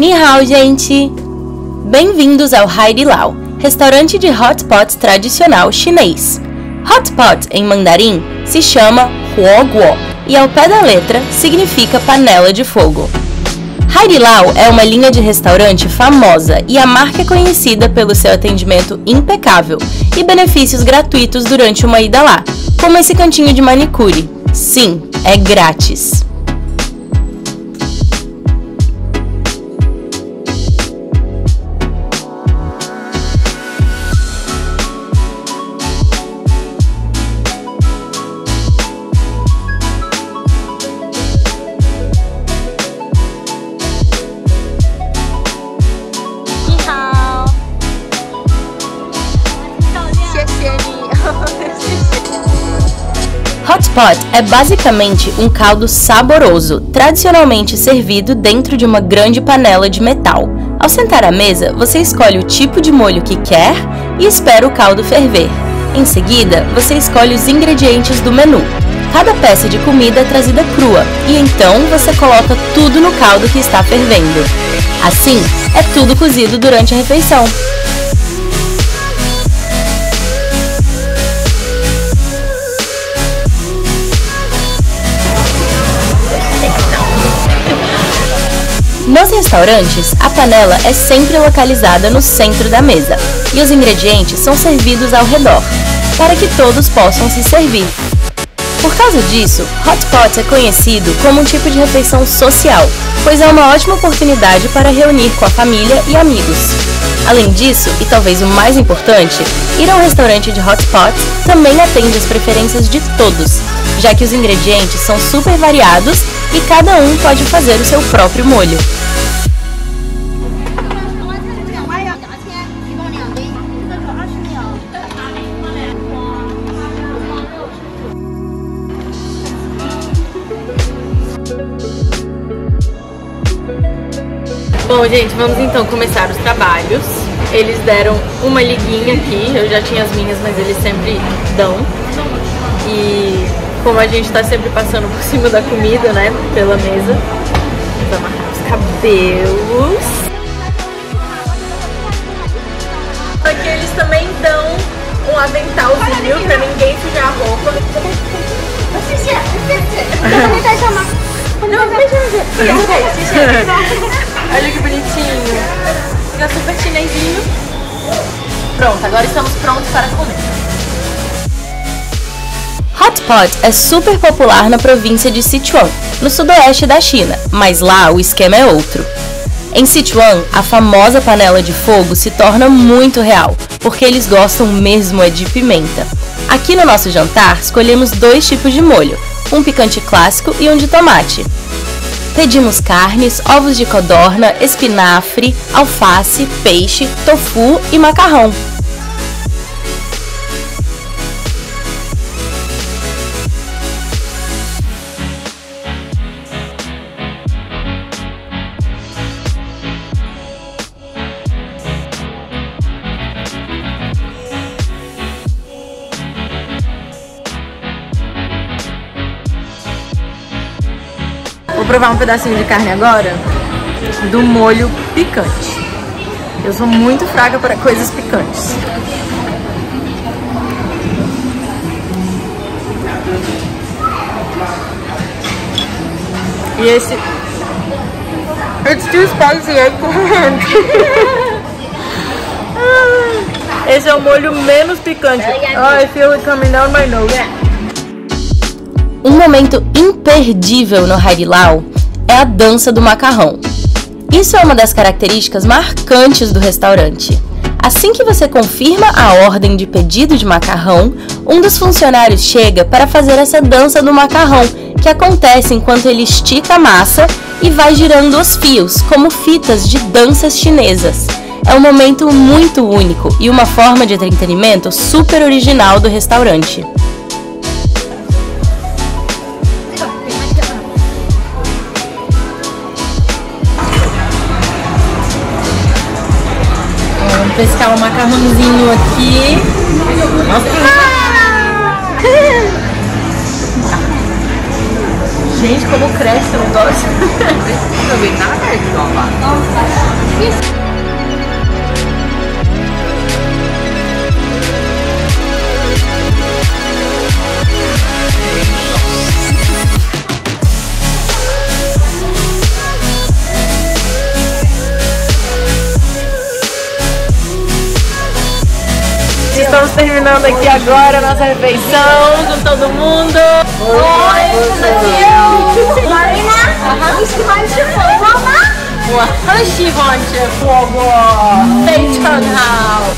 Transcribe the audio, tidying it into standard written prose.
Ni hao, gente! Bem-vindos ao Haidilao, restaurante de hot pot tradicional chinês. Hot pot em mandarim se chama huo guo e ao pé da letra significa panela de fogo. Haidilao é uma linha de restaurante famosa e a marca é conhecida pelo seu atendimento impecável e benefícios gratuitos durante uma ida lá, como esse cantinho de manicure. Sim, é grátis. Hot pot é basicamente um caldo saboroso, tradicionalmente servido dentro de uma grande panela de metal. Ao sentar à mesa, você escolhe o tipo de molho que quer e espera o caldo ferver. Em seguida, você escolhe os ingredientes do menu. Cada peça de comida é trazida crua e então você coloca tudo no caldo que está fervendo. Assim, é tudo cozido durante a refeição. Nos restaurantes, a panela é sempre localizada no centro da mesa e os ingredientes são servidos ao redor, para que todos possam se servir. Por causa disso, hot pot é conhecido como um tipo de refeição social, pois é uma ótima oportunidade para reunir com a família e amigos. Além disso, e talvez o mais importante, ir a um restaurante de hot pot também atende às preferências de todos, já que os ingredientes são super variados e cada um pode fazer o seu próprio molho. Bom, gente, vamos então começar os trabalhos. Eles deram uma liguinha aqui, eu já tinha as minhas, mas eles sempre dão. E como a gente tá sempre passando por cima da comida, né, pela mesa, vamos amarrar os cabelos. Aqui eles também dão um aventalzinho pra ninguém sujar a roupa. Olha que bonitinho. Fica super chinesinho. Pronto, agora estamos prontos para comer. Hot pot é super popular na província de Sichuan, no sudoeste da China, mas lá o esquema é outro. Em Sichuan, a famosa panela de fogo se torna muito real, porque eles gostam mesmo de pimenta. Aqui no nosso jantar, escolhemos 2 tipos de molho, um picante clássico e um de tomate. Pedimos carnes, ovos de codorna, espinafre, alface, peixe, tofu e macarrão. Vou provar um pedacinho de carne agora do molho picante. Eu sou muito fraca para coisas picantes. E esse... It's too spicy, I can't. Esse é o molho menos picante. Oh, I feel it coming down my nose. Um momento imperdível no Haidilao é a dança do macarrão. Isso é uma das características marcantes do restaurante. Assim que você confirma a ordem de pedido de macarrão, um dos funcionários chega para fazer essa dança do macarrão, que acontece enquanto ele estica a massa e vai girando os fios, como fitas de danças chinesas. É um momento muito único e uma forma de entretenimento super original do restaurante. Vamos pescar o macarrãozinho aqui. Nossa. Gente, como cresce o negócio. aguentar aberto, ó lá. Estamos terminando aqui agora a nossa refeição com todo mundo. Oi, Marina,我很喜欢吃火锅，非常好。